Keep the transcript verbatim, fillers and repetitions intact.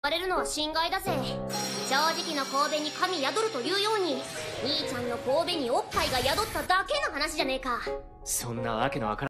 われるのは心外だぜ。正直の神戸に神宿るというように、兄ちゃんの神戸におっぱいが宿っただけの話じゃねえか。 そんなわけのわからん